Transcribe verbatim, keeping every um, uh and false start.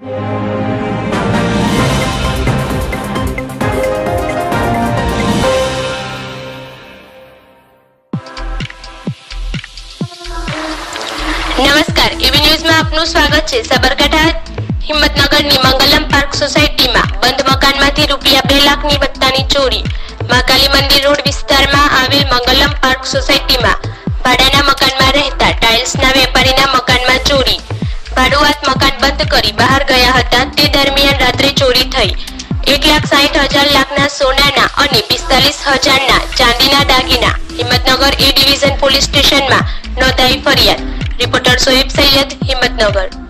નમસ્કાર, એબી ન્યૂઝમાં આપનું સ્વાગત છે। સાબરકાંઠા હિંમતનગરની મંગલમ પાર્ક સોસાયટીમાં બંધ મકાનમાંથી રૂપિયા બે લાખની વત્તાની ચોરી। મહાકાલી મંદિર રોડ વિસ્તારમાં આવેલ મંગલમ પાર્ક સોસાયટીમાં ભાડાના મકાનમાં રહેતા ટાઇલ્સના વેપારીના મકાનમાં ચોરી। ભાડુઆત મકાન બંધ કરી બહાર ગયા હતા તે દરમિયાન રાત્રે ચોરી થઈ। એક લાખ સાહીઠ હજાર લાખના સોનાના અને પિસ્તાલીસ હજારના ચાંદીના દાગીના હિંમતનગર એ ડિવિઝન પોલીસ સ્ટેશનમાં નોંધાઈ ફરિયાદ। રિપોર્ટર સોએબ સૈયદ, હિંમતનગર।